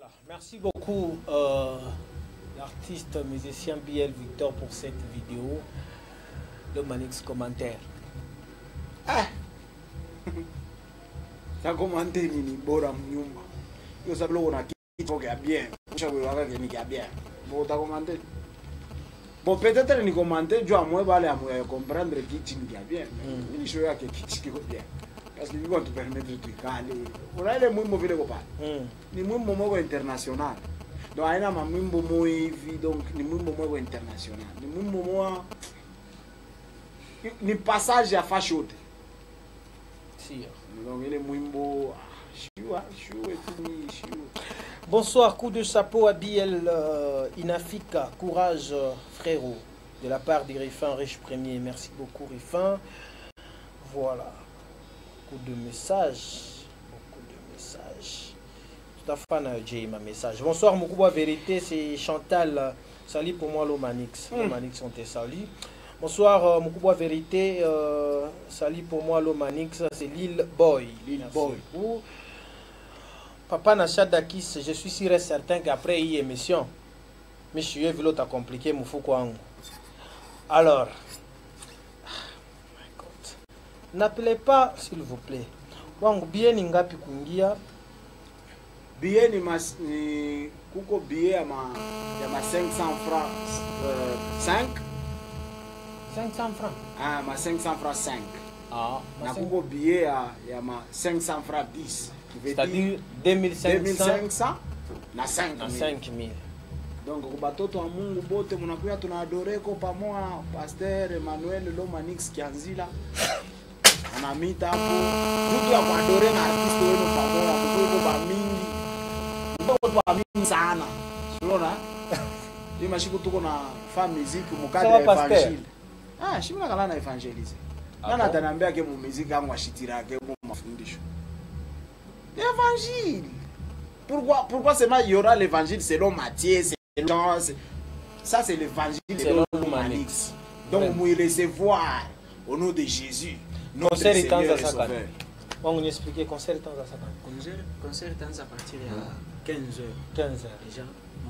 Merci beaucoup l'artiste musicien BL Victor pour cette vidéo. Le Manix commentaire. Ah. Ça commenté ni bora mnyumba. Yo sablo ona kitu kia bien. Ushauri waka ni kia bien. Bon ta commenté. Bon peut-être ni commenté jo amwe bale amwe comprendre kitu ni kia bien. Ni show yake kitu kiko bien. Parce que ils vont te permettre de caler. On a les mwimbo vile kopale. Ni mwimbo moko international. Donc aina mwimbo mo hivi donc ni mwimbo moko international. Ni mwimbo mo ni passage à fachote. Si. Donc il est mwimbo Bonsoir, coup de chapeau à BL Inafika, courage frérot, de la part d'Irifin Riche Premier. Merci beaucoup Rifin. Voilà. Beaucoup de messages. Tout à fait, j'ai ma message. Bonsoir, Moukouba Vérité, c'est Chantal. Salut pour moi, l'Omanix. L'Omanix, on te salue. Bonsoir, Moukouba Vérité. Salut pour moi, l'Omanix. C'est Lil Boy. Lil Boy. Papa Nachadakis, je suis sûr et certain qu'après il y a émission. Mais je suis vu l'autre compliqué, Moufoukwang. Alors. N'appelez pas, s'il vous plaît. Wangu bien ngapi kuingia. Bien ni kuko bien ya ma 500 francs 5 500 francs. Ah, ma 500 francs 5. Ah, na kuko bien ya ma 500 francs 10. C'est-à-dire 2500 na 5000. Donc kubatoto wa Mungu bote mnakuya tunaadoreko pamoja Pasteur Emmanuel Lomanix Kianzila. Anamita hapo mtu ya kuadore na artist wenu pamoja kuko ba mingi. Kuko ba mingi sana. Unaona? Ni mashiku tuko na fa muziki mukadre evangile. Ah, shimina kala na evangelize. Nana ataniambia ke mu muziki yangu ashitira ke mu mafundisho. L'évangile. Pourquoi seulement il y aura l'évangile selon Matthieu, selon ça c'est l'évangile selon Manix. Donc vous recevoir au nom de Jésus. Concert est temps à ça. On nous expliquer concert est temps à ça. Concert est temps à partir de 15h. 15h déjà.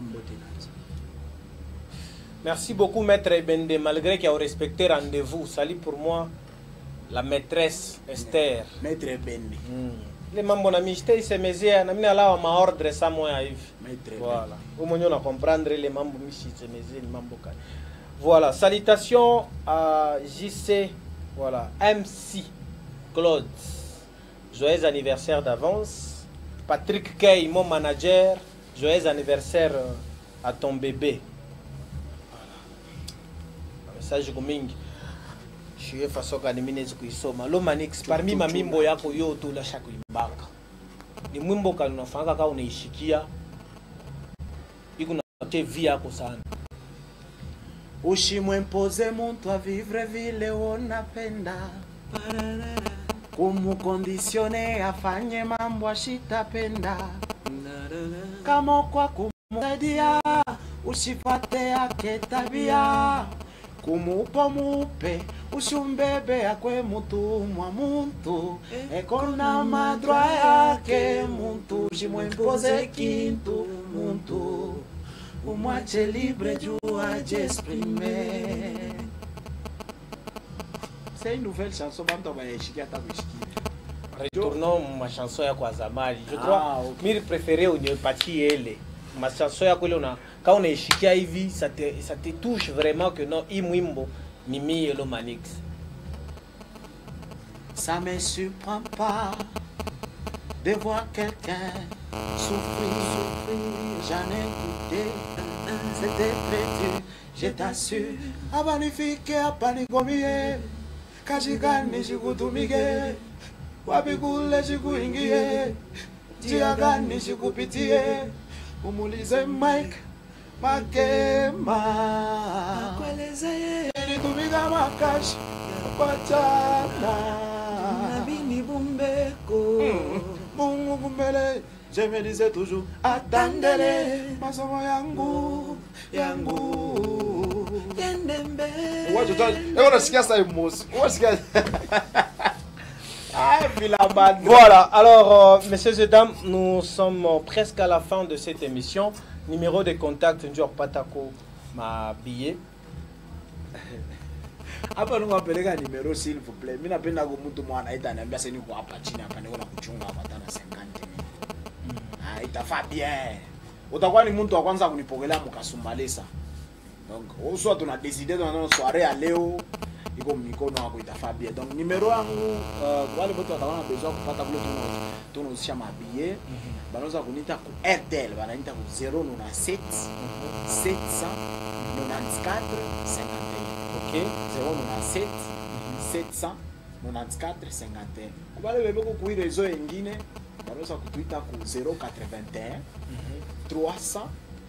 Merci beaucoup maître Ebende, malgré qu'il a respecté rendez-vous. Salut pour moi la maîtresse Esther. Maître Ebende. Les mambo na mishte semezea na mina lawa ma ordre sa moya hivi. Voilà. Au moins on a comprendre les mambo mishi semezea les mambo kali. Voilà, salutations à JC, voilà, MC Claude. Joyeux anniversaire d'avance. Patrick Kay, mon manager, joyeux anniversaire à ton bébé. Voilà. Message kumingi. Je suis façon kanimine kuisoma. Lomanix parmi mamimbo yako yote ulasha kuimbaka. Ni mwimbo kali unafanya kama unaishikia. Iko na TV yako sana. Ushimwempoze muntu a vivre vile unapenda. Kumukondisione afanye mambo ashitapenda. Kama kwa kumsaidia usifate yake tabia. Kumupa mupe usimbebe akwe mutumwa muntu ekona madra yake muntu jimwempoze kintu muntu umwache libre jua j'exprimer. C'est une nouvelle chanson bantu bayishikia takushikia. Retournons ma chanson ya kwa zamani. Je crois mimi préféré unipatie ele. Ma chanson ya kweli una quand on est hivi ça te touche vraiment que non imwimbo Mimi et Lomanix. Ça me surprend pas de voir quelqu'un souffrir. J'en ai goûté, c'était prévu, je t'assure. Abanifike apanigomie, kashigani shikutumike, wabigule shikuingie, jiagani shikupitie, umulize Mike Makema. Akweleze Nilitumika makashi Pachana Nabini bumbeko Mungu kumbele je me disais toujours attendez masomo yangu Yendembe Wacho tani unasikia sasa emosi unasikia Voilà, alors, messieurs et dames, nous sommes presque à la fin de cette émission. Numéro de contact, Njor Patako, ma billet. Hapa nungapeleka numéro s'il vous plaît. Mimi napenda kwa mtu mwana aita niambia sasa niko hapa chini hapa niko na kuchunga hapa tena 50. Itafaa bien. Utakuwa ni mtu wa kwanza kunipokelea mkasumbalesa. Donc, soit tuna décidé dans une soirée à leo iko mikono yako itafaa bien. Donc numéro yangu wale wote wataona besoin kupata kule tunahusisha mabillet. Banaweza kunita ku RTL, banaita ku 097 794 51. OK, 097 794 51. Kubale bebe ko kuire rezo nyingine, banaweza kutuita ku 081 300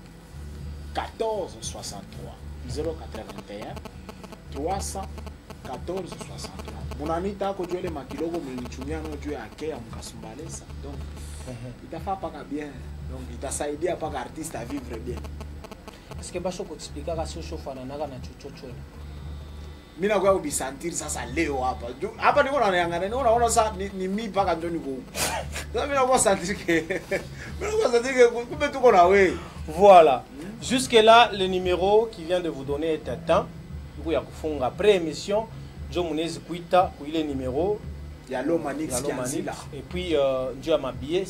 1463. 081 300 1463. Munanita ko jwele makidogo mlinichumia no juu yake ya mkasumbalesa. Donc itafaa paka bien. Donc itasaidia paka artiste à vivre bien. Est-ce que basho ko expliquer ka sio shofana naga na chochocho? Mimi nakuwa kubisantir sasa leo hapa. Hapa niko naangalia unaona sasa ni mimi paka ndio niko. Sasa mimi nakuwa sentir que kumbe tuko na wewe. Voilà. Jusque-là, le numéro qui vient de vous donner est atteint. Du coup, après émission, Joe Mounez Kuita, où il est numéro. Il y a l'Omanix qui est là. Et puis, Dieu m'a habillé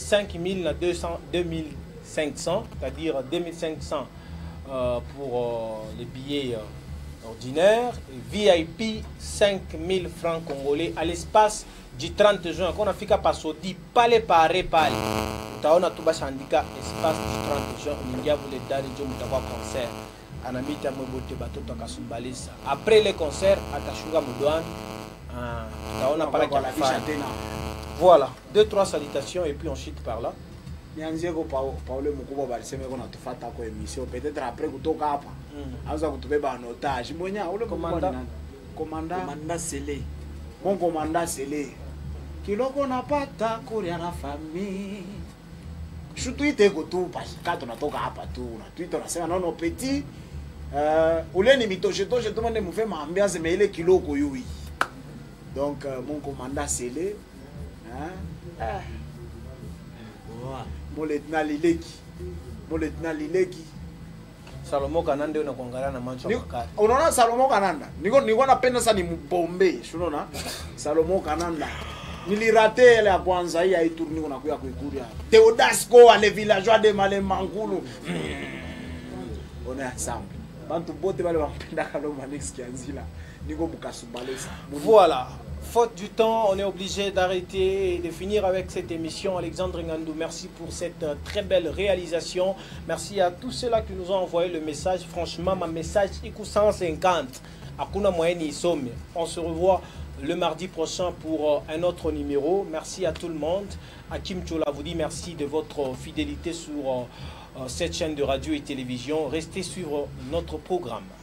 2500, c'est-à-dire 2500 pour les billets ordinaires. Et VIP, 5000 francs congolais à l'espace du 30 juin. Quand on a fait qu'à Sodi, palais paré, palais. On a tout bas syndicat, espace du 30 juin. On a voulu dar et Dieu m'a concert. Après les concerts, à Tashuga Moudouane, on a parlé de la voilà, 2-3 salutations et puis on chute par là. Nianzeko Paulo Mukuba balisema kuna tufata kwa émission peut-être après kutoka hapa. Anza kutubeba en otage. Mwenye ule commandant Sele. Mon commandant Sele. Kiloko napata kuria na famille. Shutuite kutupa kama tunatoka hapa tu. Na Twitter unasema nono petit ule ni mitoshe toshe tout le monde me fait ambiance mais ile kiloko yui. Donc mon commandant Sele mon lieutenant Lileki Salomo Kananda unakuangalia na macho makali. Unaona Salomo Kananda? Niko napenda sana ni mbombe, unaona? Salomo Kananda. Nilirate ile ya kwanza hii haitourni unakuya kuikuria. Teodasco les villageois de Malemangulu. On est ensemble. Bantu bote bale wampenda Kalomanix Kianzila. Niko mukasumbalesa. Voilà. Faute du temps, on est obligé d'arrêter et de finir avec cette émission. Alexandre Ngandou, merci pour cette très belle réalisation. Merci à tous ceux-là qui nous ont envoyé le message. Franchement, ma message est 150. Akuna moyen ni somme. On se revoit le mardi prochain pour un autre numéro. Merci à tout le monde. Hakim Chola vous dit merci de votre fidélité sur cette chaîne de radio et télévision. Restez sur notre programme.